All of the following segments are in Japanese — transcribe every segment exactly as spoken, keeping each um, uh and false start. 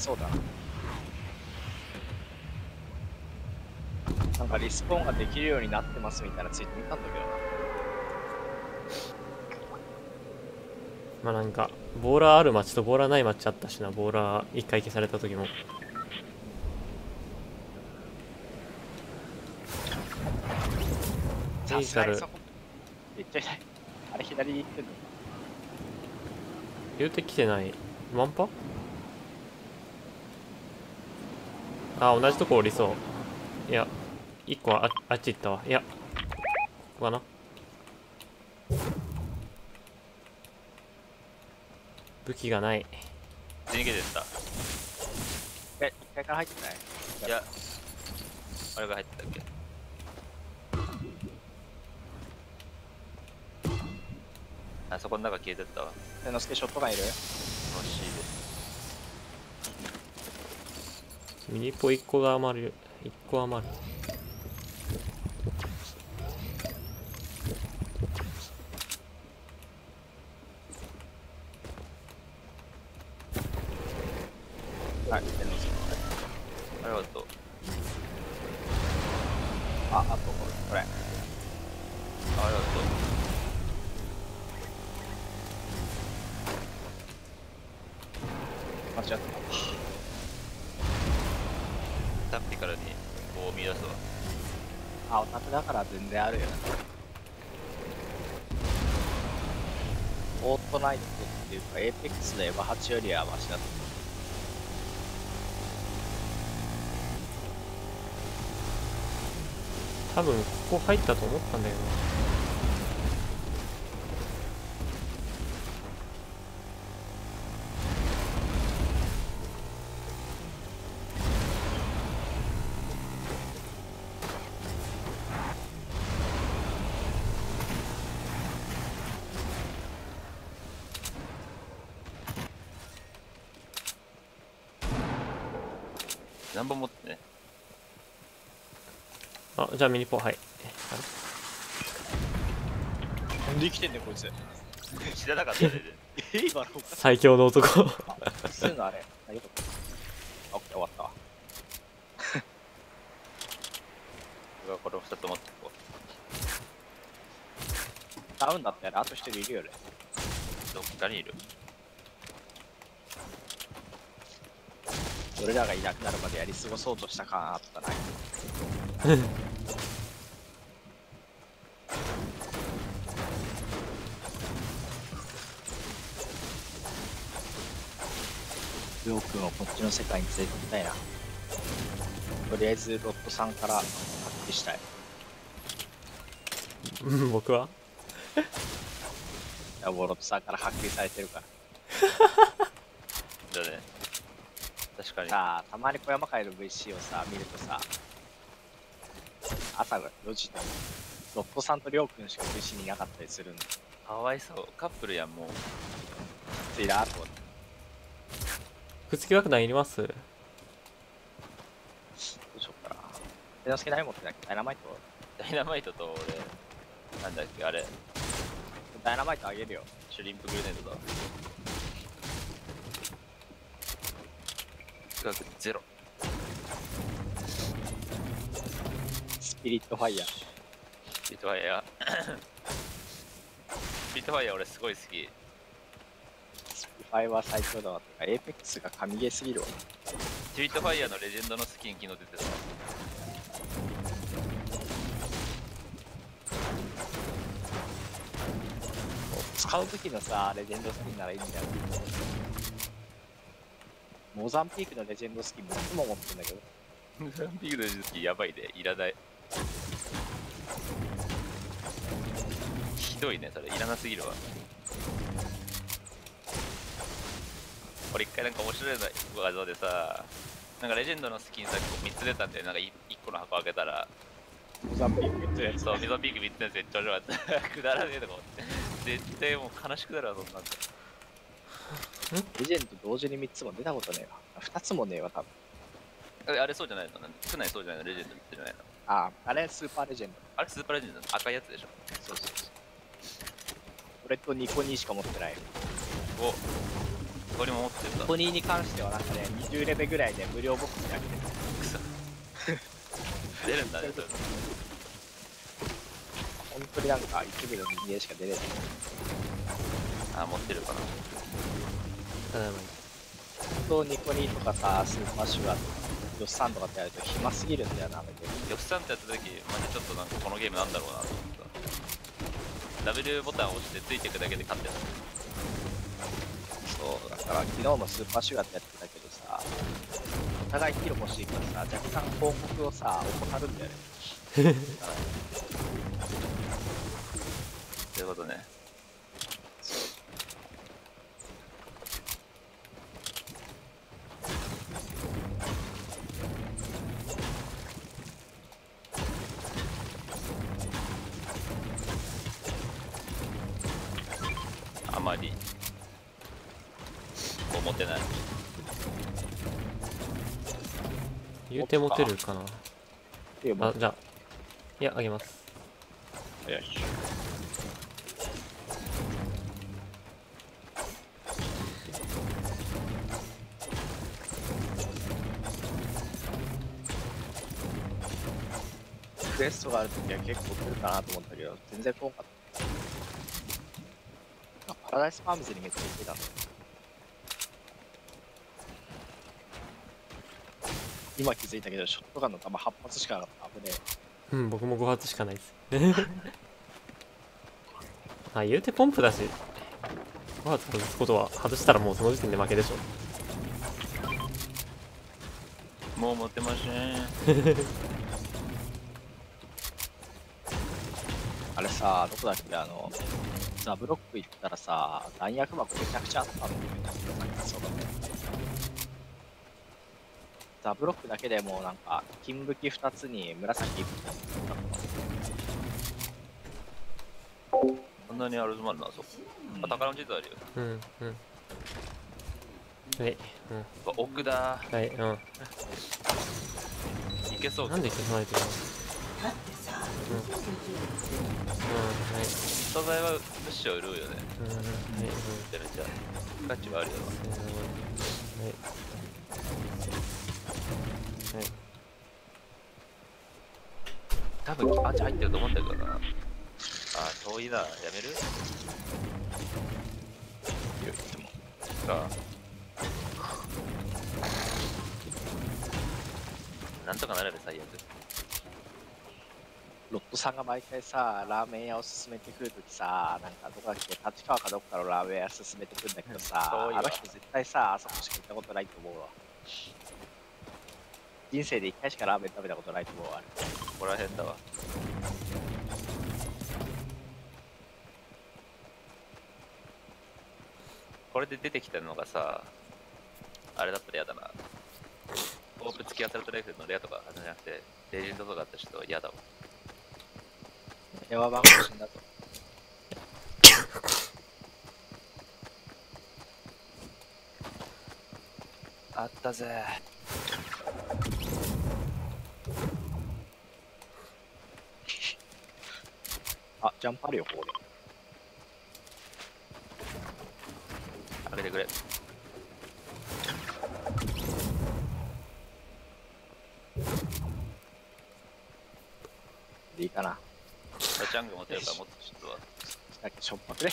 そうだな。なんかリスポーンができるようになってますみたいなツイート見たんだけどな。 まあなんかボーラーある街とボーラーない街あったしな。ボーラー一回消された時も。 さすがにそこめっちゃ痛い。あれ左に行ってんの？ 言うてきてない。ワンパ？あ、同じとこ降りそう。いや一個は あ, あっち行ったわ。いやここかな。武器がない。 逃げてった。 え、いっかいから入ってない？ いや、あれが入ってたっけ。あそこの中消えてったわ。 千之助ショットガンいる？ 楽しいです。 ミニポいっこが余る。いっこ余る。 はい、千之助。 ありがとう。 あ、あとこれ、これ。 ありがとう。 間違った。 タクティカルにこう見出すわ。 あ、オタクだから全然あるよな。オートナイトっていうか、エーペックスでエヴァはちよりはマシだと思う。 多分ここ入ったと思ったんだけどな。 何本持ってね。 あ、じゃあミニポ、はい。 なんで生きてんねんこいつ。 知らなかったね。 え、今の最強の男。 すぐあれ。あ、よかった。オッケー、終わったわ。 僕はこれをふたつ持ってこダウンだったらあと一人いるよね。 う。どっかにいる。 俺らがいなくなるまでやり過ごそうとした感あったな。りょうくんをこっちの世界に連れてきたいな。とりあえずロットさんから発揮したい。 うん僕はいや、もうロットさんから発揮されてるから。 だね。確かに。 さあ、たまに小山会の ブイシー をさ、見るとさ、朝がよじで、ロットさんとりょうくんしか ブイシー にいなかったりするんで、 かわいそう。カップルやん、もう。 ついなと思って。 くっつき爆弾いります？ どうしようかな。手助け何持ってないっけ？ダイナマイト？ ダイナマイトと俺、なんだっけ、あれ、 ダイナマイトあげるよ。 シュリンプグレネードだ。額ゼロ。 スピリットファイヤー。 スピリットファイヤー。スピリットファイヤー俺すごい好き。 スピファイは最強だわ。エーペックスが神ゲーすぎるわ。 スピリットファイヤーのレジェンドのスキン昨日出てた。 使う時のさ、レジェンドスキンならいいんだよ。モザンピークのレジェンドスキンもいつも持ってるんだけど。 モザンピークのレジェンドスキンやばいで、いらない。ひどいね、それ。いらなすぎるわ。これ一回なんか面白い画像でさ、なんかレジェンドのスキンさ、みっつ出たんで、なんかいっこの箱開けたら、 モザンピークみっつのやつ。 そう、モザンピークみっつのやつめっちゃ面白かった。くだらねえとか思って。絶対もう悲しくなるわ、そんなんで。 レジェンド同時にみっつも出たことねえわ。ふたつもねえわ、多分。 あれあれそうじゃないの？少ないそうじゃないの？レジェンドじゃないの？ ああ、あれスーパーレジェンド。 あれスーパーレジェンドの赤いやつでしょ？ そうそうそう。俺とニコニーしか持ってない。 おこれも持ってるんだ。 ポニーに関してはなんかね、にじゅうレベルぐらいで無料ボックスが来てる。 くそ出るんだね、それ。 本当になんか一部の人間しか出れない。 あ、持ってるかな。 ただいま本当ニコニーとかさ、スーパーシュガーとか、ヨッサンとかってやると暇すぎるんだよな、めて。 よっさんってやった時、マジちょっとなんかこのゲームなんだろうなと思った。ダブルボタンを押してついていくだけで勝ってた。 そう、だから昨日もスーパーシュガーってやってたけどさ、お互いキル欲しいからさ、若干広告をさ、怠るんだよね。 ということね。あまり思ってない。 言うて持てるかな。 いや、もう、 あ、じゃあいやあげます。 よし。クエストがあるときは結構来るかなと思ったけど、全然来んかった。あ、パラダイスファームズにめっちゃ行ってたの。今気づいたけど、ショットガンの弾はっ発しかなかった。危ねえ。 うん、僕もご発しかないですあ、言うてポンプだしご発外すことは、外したらもうその時点で負けでしょ。 もう持ってません。 あれさ、どこだっけ、あの、ザブロック行ったらさ、弾薬箱めちゃくちゃあったんだよね。そうだね。ザブロックだけでもうなんか、金武器ふたつに紫いっぽんだった。 そんなにあるまるな、そこ。あ、宝の地図あるよ。 うんうんはい、うんうわ奥だはい、うん。 いけそう。 なんで消さないといけないの。うんうんはい素材はむしろ売るよね。 うんはいうんめちゃめちゃ価値はあるよはいはい。 多分あっち入ってると思うんだけどな。あ、遠いな。やめるか。なんとかなれる最悪。 ロットさんが毎回さ、ラーメン屋を勧めてくるときさ、なんかどこだっけ、立川かどっかのラーメン屋勧めてくるんだけどさ、 遠いわあの人絶対さ、あそこしか行ったことないと思うわ。人生で一回しかラーメン食べたことないと思うわ。 ここら辺だわ。これで出てきたのがさ、あれだったら嫌だな。オープン付きアサルトライフルのレアとかじゃなくて、レジェンドとかあった人は嫌だわ。 電話番号死んだと。 あったぜ。 あ、ジャンプあるよ、ここで。 開けてくれ。 でいいかな。 ジャング持ってるからもっとちょっとは。 だっけ、しょっぱくね。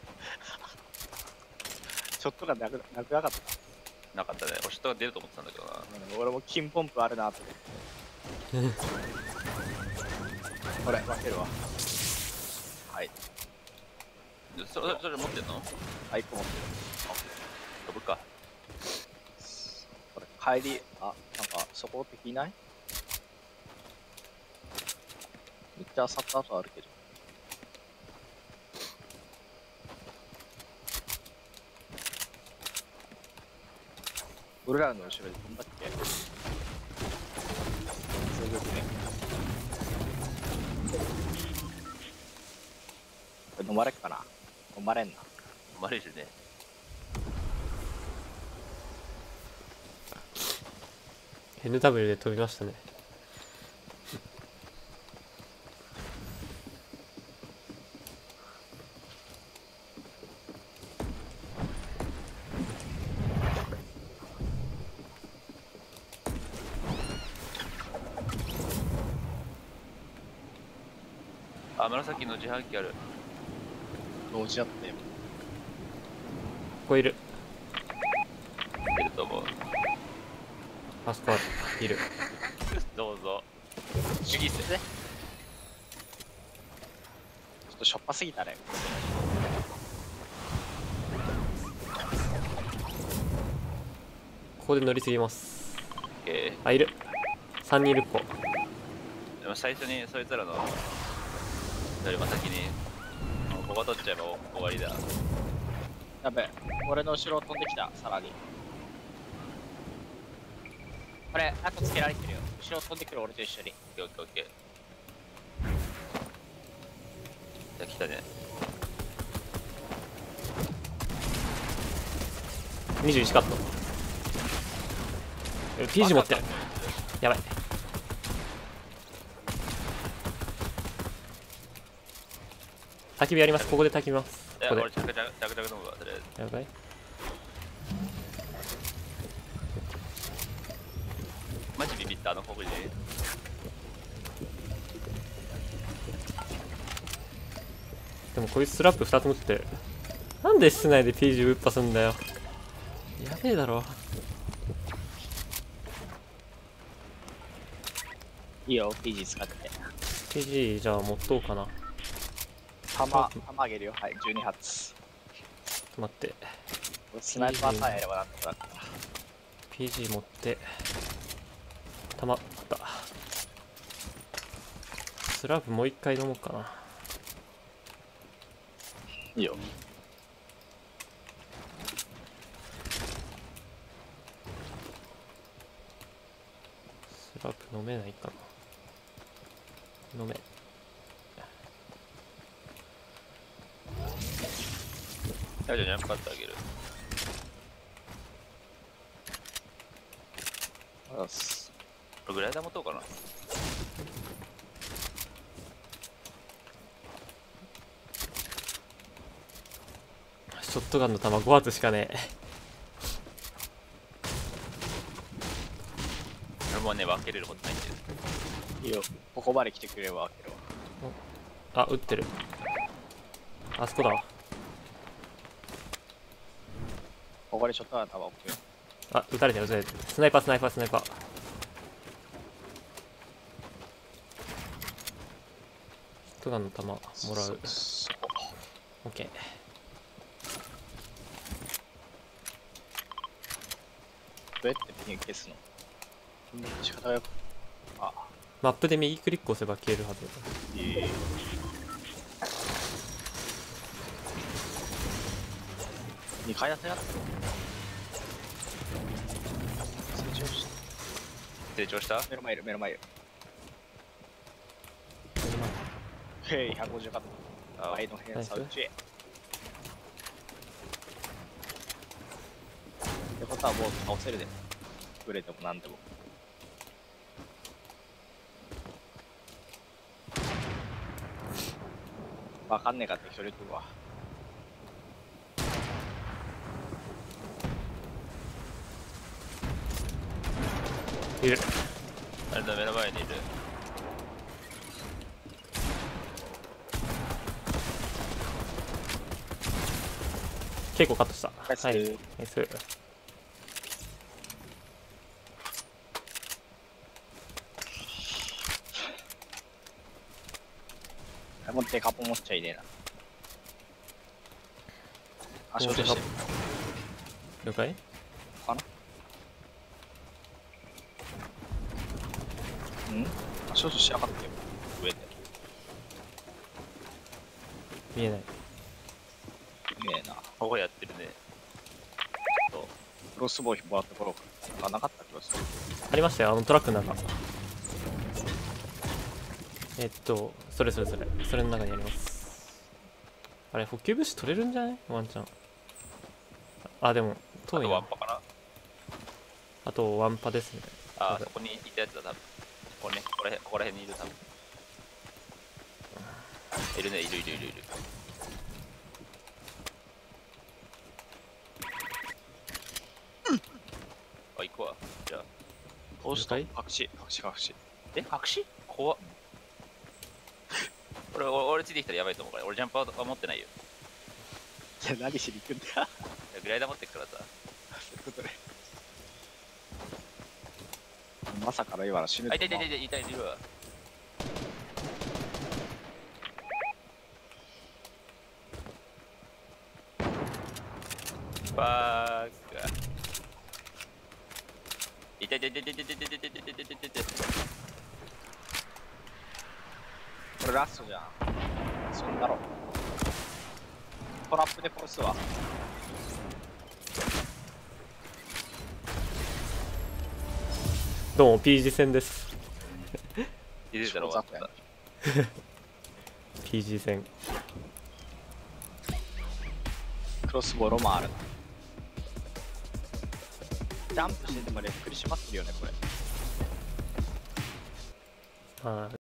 ショットがなくなくなかった。 なかったね。俺人が出ると思ってたんだけどな。 うん、俺も金ポンプあるなと思って。これ、分けるわ。はい。 それ、それ持ってんの？ あ、いっこ持ってる。 飛ぶか。 これ、帰り、あ、なんか、そこ敵いない？めっちゃサッカーとあるけど。俺らの後ろに飛んだっけ？すごくね。これ飲まれっかな？飲まれんな。 マレージね。 エヌダブリュー で飛びましたね。 あ、紫の自販機ある。 同時だったよ。 ここいる。 出ると思う。 あそこいる。 どうぞ。 主義っすね。ちょっとしょっぱすぎたね。 ここで乗り継ぎます。 えあ、いる。さんにんいる、ここ。 ー、でも最初にそいつらのよりも先にもうここ取っちゃえば終わりだ。 やべ、俺の後ろ飛んできた、さらに。これ、あとつけられてるよ。後ろ飛んでくる俺と一緒に。 オッケーオッケーオッケー。じゃあ来たね。 にじゅういちカット。え ピージー 持ってる。やばい。焚き火やります。ここで焚き火ます。 いや、 ここ俺着々着々飲むわ、とりあえず。 で。やばい。 マジビビった、あの黒人。 でもこいつスラップふたつ持ってる。なんで室内で ピージー ぶっぱすんだよ。やべえだろ。 いいよ、ピージー 使って。 ピージー じゃあ持っとうかな。 弾、弾あげるよ。はい、じゅうに発。 ちょっと待って。 スナイパーさえやればなんとかなった。 ピージー 持って。弾あった。スラップもう一回飲もうかな。 いいよ。 スラップ飲めないかな。飲め。 大丈夫、ジャンプカットあげる。 よし。 これグライダー持とうかな。 ショットガンの弾ご発しかねえ。 俺もね、分けれることないんだよ。 いいよ。ここまで来てくれれば開けるわ。 あ、撃ってる。あそこだわ。 ここでショットガン弾置くよ。 あ、撃たれてる、撃たれてる。スナイパー、スナイパー、スナイパー。ショットガンの弾もらう。 そそこ。 オッケー。 どうやってピン消すの？仕方がよく。あ、 マップで右クリック押せば消えるはず。 いい。にかい建てやった。成長した。 成長した。 目の前いる、目の前いる。へい、ひゃくごじゅうカット。 あ、 前の偏差打ち。ってことはもう倒せるで。ブレてもなんでも。わかんねえかって一人言ってるわ。 いる。 あれだ、目の前にいる。 結構カットした。 ナイスはい。ナイス。 もうデカポ持っちゃいねえな。あ、承知してる。 了解。 かなうんあ、承知しなかったよ。上で。 見えない。 ねえな。 ここやってるね。そう。 クロスボウもらってころうか。あ、なかった気がする。 ありましたよ、あのトラックの中。えっと、それそれそれ。それの中にあります。あれ、補給物資取れるんじゃないワンチャン。あ、でも、 あと遠いな。 ワンパかな。 あと、ワンパですね。 あ、そこにいたやつだ、多分。これね、ここら辺、ここら辺にいる、多分。いるね、いるいるいるいる。あ、行くわ。じゃあ。 どうした了解隠し、隠し、隠し。 え、隠し怖っ。 俺、俺、俺ついてきたらやばいと思うから、俺ジャンパーは持ってないよ。 じゃあ何しに行くんだよ。 グライダー持ってくからさ。 そういうことね。まさかの今の死ぬあ、 と思う痛い痛い痛い痛い痛いわ。ファーク。痛い痛い痛い痛い痛い痛い痛い痛い痛い痛い痛い痛い痛い。 これラストじゃん。そんだろ。トラップで殺すわ。 どうも ピージー 戦です。 気づいたら終わった。 ピージー 戦。 クロスボールもあるな。ジャンプしててもレックリしますよね、これ。 まあ